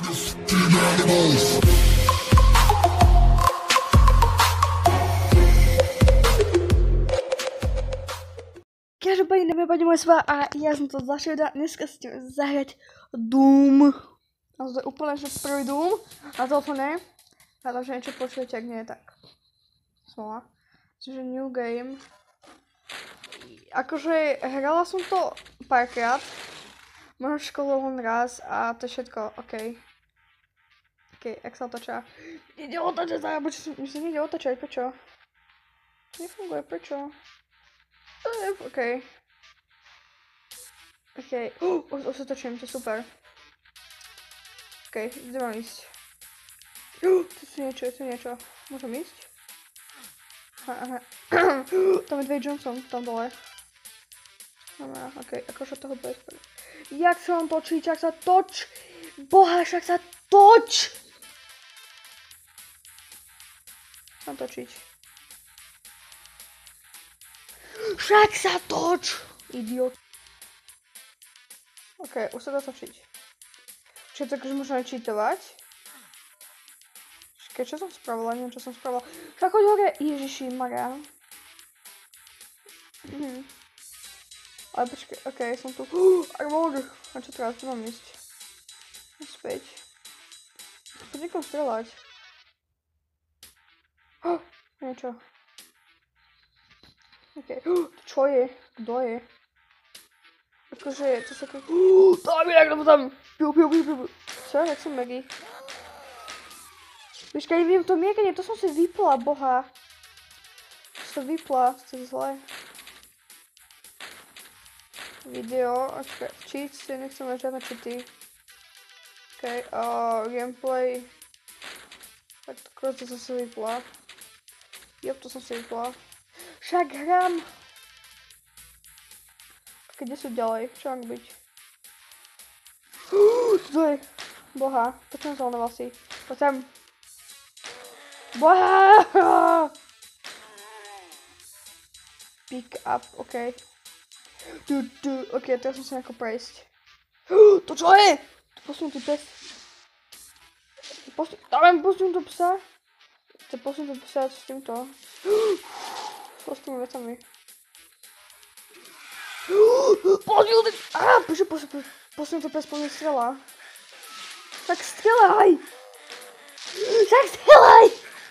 Každopádně nevím, paní moje svá a já jsem to zašel dneska si chtěl zahrát Doom. A to je úplně že prvý Doom na telefone. A takže něco počujete, jak nie, tak smola. Čiže new game. Akože hrala som to párkrát. Možno v škole len raz a to je všetko, okej. Okej, jak sa otočá. Ide otočať, že sa nejde otočať, prečo? Nefunguje, prečo? Okej. Okej, už sa točím, to je super. Okej, kde mám ísť? Tu je niečo. Môžem ísť? Aha. Tam je Dwayne Johnson, tam dole. Okej, akože toho bude spraviť. Jak sa mám točiť, jak sa toč? Boha, však sa toč! Mám točiť. Však sa toč! Idiot. Okej, už sa dá točiť. Čiže tak už môžeme čítovať. Počkej, čo som spravila? Neviem, čo som spravila. Však hoď hore. Ježiši, Maria. Ale počkej, okej, som tu. Armor! A čo teraz? Tu mám ísť? Späť. Poď niekom strelať. Niečo. Okej. Čo je? Kto je? Akože, to sa keď... Tam je, jak tam! Piu. Čo? Jak som Maggie? Počkaj, viem to miekanie, to som si vypla, boha. To sa vypla, to je zle. Video, cheats, nechcem mať žiadne cheaty. Okej, gameplay. Tak to som si vypla. Jop, to som si vypla. Však hram. Kde sú ďalej? Čo mám byť? To je. Boha, počujem sa na vlasy. Poď sem. Boha! Pick up, okej. Okej, teraz som sa nejako prejsť. To čo je? Posunutý pes. Tam posunutý psa. Chce posunutý psa s týmto. S tými vecami. Posunutý... Prečo posunutý pes po mne strelá? Tak strelaj! Tak strelaj!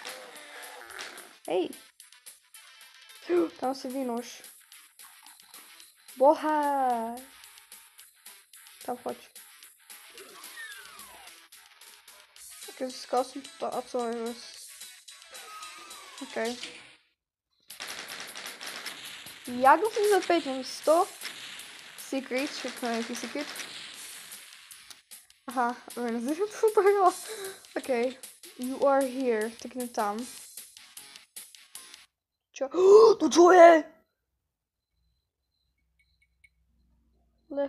Hej. Tam si vynož. Boha. Tam choď. Takže získal som to a co je vec. Okej. Jak musím zapäť? Mám 100 secrets, všetko je nejaký secret. Aha, to som to hrala. Okej. You are here. Tak tam. Čo? To čo je? Ale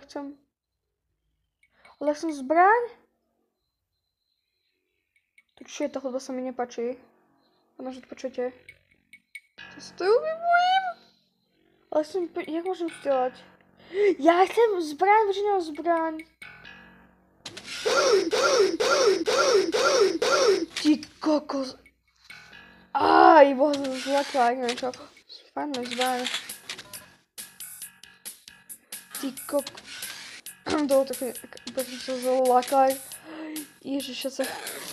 ja chcem zbraň? To čo je, tá hudba sa mi nepáči. Ono, že to počujete. To sa to bojím. Ale jak môžem strieľať? Ja chcem zbraň, prečo nemám zbraň? Ty kokos. Boha, som zlakla, neviem čo. Fajn, zbraň. Ty kokos. Dolo také, úplne som sa zlakla. Ježiš, ja sa...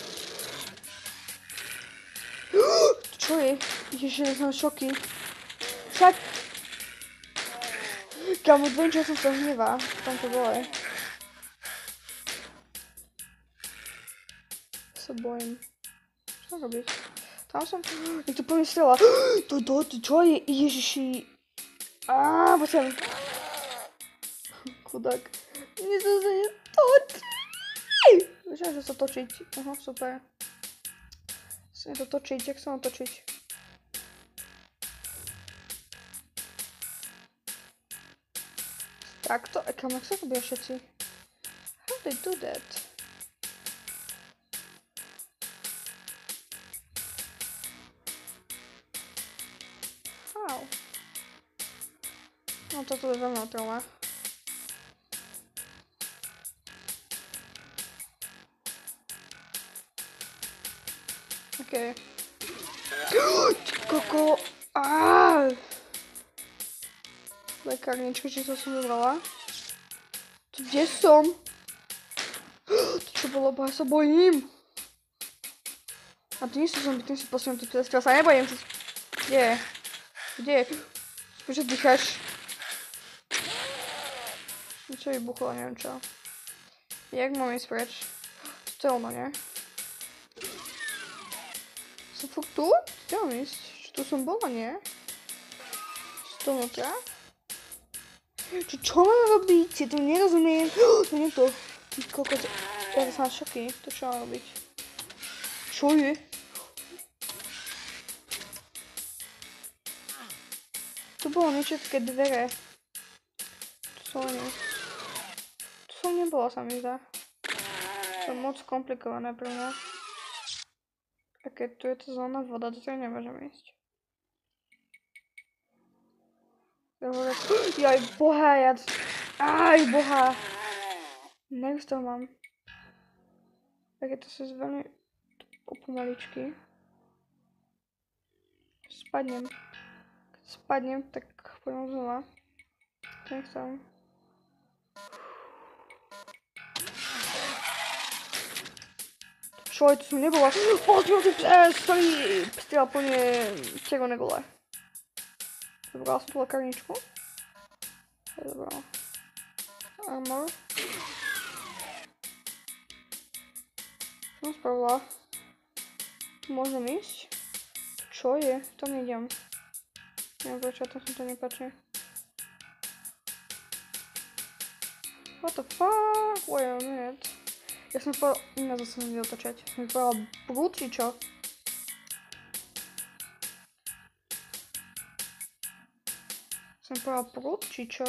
Čo je? Ježiš, ja som šoky. Však... Kámo, Dwayne Johnson sa hnevá. Tam to bole. Sa bojím. Čo mám robiť? Tam som... Jak to plne strela. To čo je? Ježiši. Poď sem. Chudák. Mne to sa netočí. Víš, že sa točiť. Aha, super. Chcem to točiť, jak sa mám točiť? Takto? Kam, jak sa robia všetci? How they do that? How? No toto je veľmi otroma. Okej. Koko. Aaaa! Lekárnička, či to som vybrala? To kde som? To čo bolo, bo ja sa bojím. A to nie sú zombie, tým si posuniem tú cestou. Ja sa nebojím. Kde? Kde? Prečo dýcháš? Niečo vybuchlo, neviem čo. Jak mám ísť preč? To je ono, nie? Som fakt tu? Kde mám ísť? Tu som bola, nie? To vnútra? Čo mám robiť? Ja to nerozumiem. To nie to. Ty kokot. Ja som na šoky. To čo mám robiť? Čo je? Tu bolo niečo také dvere. Tu som nie. Tu som nebola, sa mi zdá. To je moc komplikované pre mňa. A keď tu je to zelená voda, do ktorej nemôžem ísť. Jaj, boha, aj, boha. Než to mám. Tak je to sa veľmi pomaličky. Spadnem. Keď spadnem, tak pôjdem znova. To nechcem. Čo, to som nebola. Pozriel si pes, ktorý strieľal plne červené gule. Zobrala som tú lekárničku. Zobrala. Armor. Čo som spravila? Môžem ísť? Čo je? Tam nejdem. Neviem prečo, tam sa to nepáči. What the fuck? Wait a minute. Ja som povedal... Iná zase som nedotočať. Som povedala brúd, či čo? Som povedal prúd, či čo?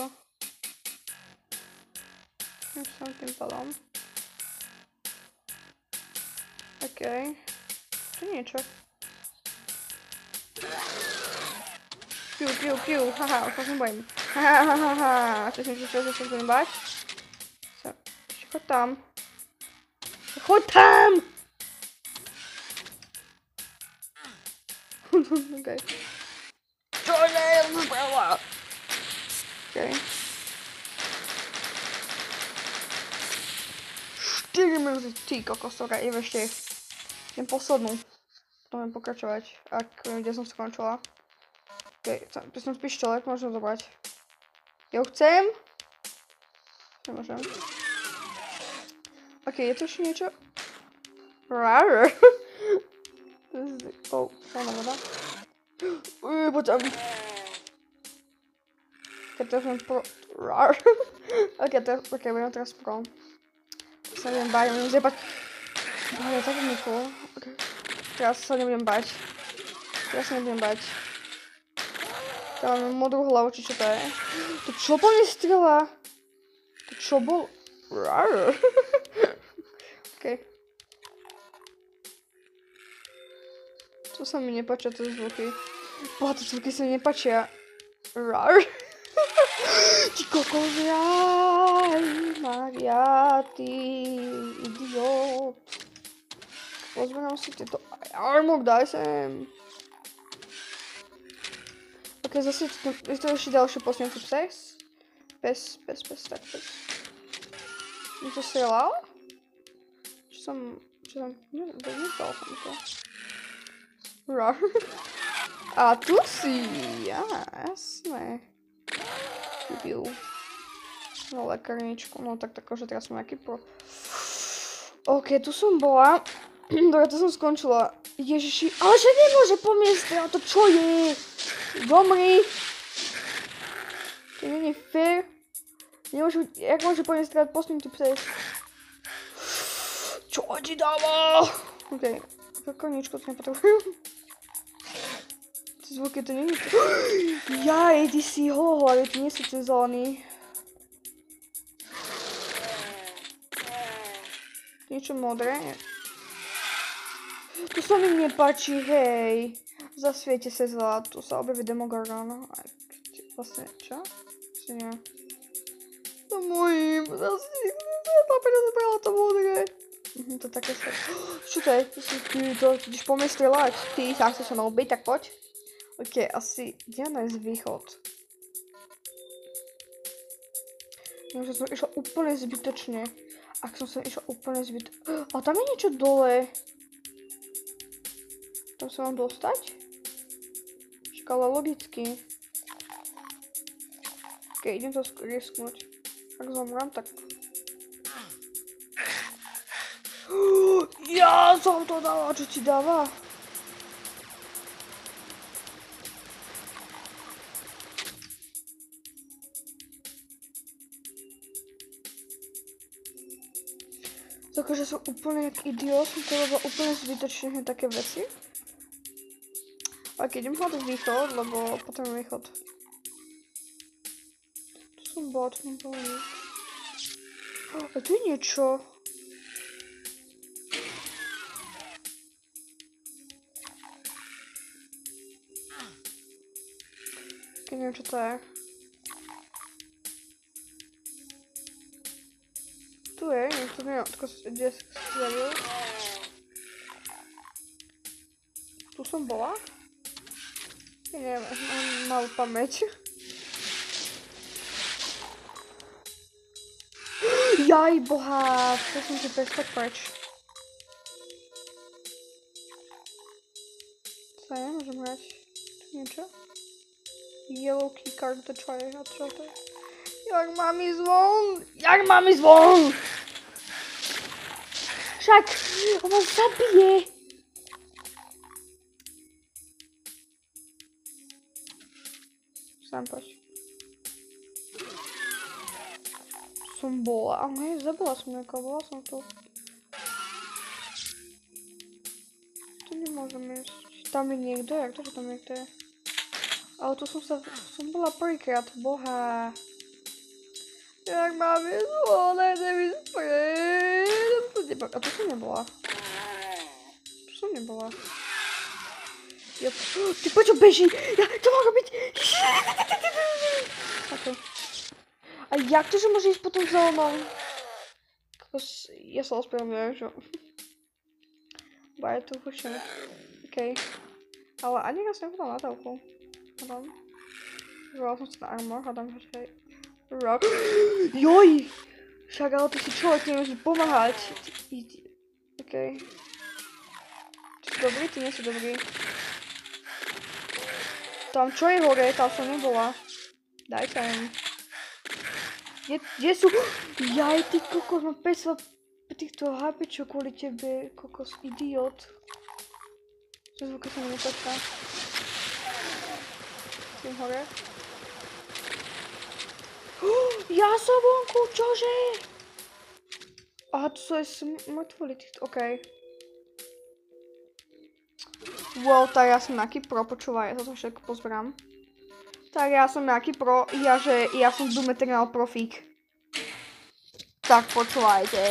Ja som tým pádom. Okej. To niečo. Piu, haha, už sa nebojím. Hahaha, čo sa budem bať? Choď tam. Choď tam! Okej. Čo ne, ja som spravila. Okej. 4 minúty, ty kokos, idem ešte. Idem poslednú. Potom budem pokračovať, kde som skončila. Okej, tu som pištolet, môžem zobrať. Ja ho chcem. Nemôžem. Okej, je tu ešte niečo? Rar. Oh, fajná voda. Poď tam. Keď to som pro... Rar. Okej, budem teraz pro. Sa nebudem báť, budem zjebať. Bože, tak je mi cool. Okay. Teraz sa nebudem báť. Tam mám modrú hlavu, či čo to je. To čo po mne strela? To čo bol? Rar. Okej. To sa mi nepáčia, tie zvuky. Boha, tie zvuky sa mi nepáčia. Rar. Ty kokos, jaj, Maria, ty idiot. Pozberám si tieto armor, daj sem. Ok, zase je to ešte ďalšie posunutý pes. Pes. Je to strelal? Čo som, nedal som to. Rar. A tu si, jasné. Kúpil. No lekárničku, no tak akože teraz som nejaký pro... Ok, tu som bola. Dobre, to som skončila. Ježiši, ale že nemôže po mne strieľať, to čo je? Zomri. To nie je fair. Nemôže, jak môže po mne strieľať posunutý pes? Čo ti dáva? Ok, lekárničku to nepotrebujem. Zvuky to nie je... Jaj, ty si holohlavý, ty nie si ten zelený. Niečo modré? Tu sa mi nepáči, hej. Zasviete sa zlá, tu sa objaví Demogorgon. Vlastne, čo? Vlastne nie. To mojím, zase, ja to modré. To také sa... Čo to je? Ty to ideš po mne strieľať. Ty sám chceš sa mnou byť, tak poď. Ok, asi... Kde je nájsť východ? No, že som išla úplne zbytočne. Ak som sa išla úplne zbytočne... A tam je niečo dole. Tam sa mám dostať? Škala logicky. Ok, idem to risknúť. Ak zomrám, tak... Ja som to dala, čo ti dáva? Takže som úplne jak idiot, som to robila úplne zbytočne také veci. Ok, idem hľadať východ, lebo potrebujem východ. Tu som bola, tu som bola nič. A tu je niečo. Ok, neviem čo to je. Tu je, niekto neviem, kde sa zjavil. Tu som bola? Ja neviem, mám malú pamäť. Jaj, boha, chcel som si prestať preč. Co ja nemôžem hrať? Tu niečo? Yellow keycard to try, a čo to je? Jak mám ísť von? Jak mám ísť von? Však, on ma zabije. Sám poď. Som bola, ale zabila som nejaká, bola som tu. Tu nemôžem ísť. Tam je niekto, jak to, že tam niekto je? Ale tu som bola prvýkrát, boha. Jak mám ísť von, nejde mi spreť. A tu som nebola. Tu som nebola. Ty poď čo beží, ja, čo mám robiť? Okay. A jak to, že môže ísť potom za mnou? Ja sa ospravedlňujem, že... Bude to chušené. OK. Ale ani raz nebudem na telku. Hádam. Zvolal som sa na armor, hádam, že hej. Joj! Však ale ty si človek, ty nemôžeš pomáhať. OK. Ty si dobrý, ty nie si dobrý. Tam čo je hore, tam som nebola. Daj sa im. Kde sú? Jaj, ty kokos, mám 500 týchto hápečov kvôli tebe, kokos, idiot. Čo zvuka sa mi nepáča. Som hore. Ja som vonku, čože? Aha, tu sú aj mŕtvoli týchto, okej. Wow, tak ja som nejaký pro, počúvaj, ja sa to všetko pozberám. Tak ja som nejaký pro, ja som Doom Eternal profík. Tak počúvajte.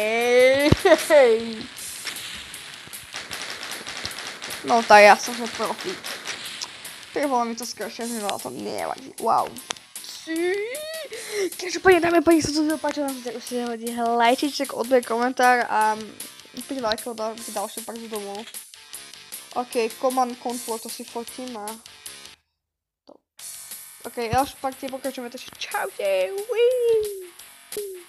No tak ja som profík. Prebola mi to skôršie, že to nevadí. Wow. Každopádne dáme pani, sa to páčilo, tak už si nehodí lajčiček, odbej komentár a príď lajkov do ďalšie part z domov. OK, Command Control, to si fotím a... OK, ďalšie partie pokračujeme, takže čaute,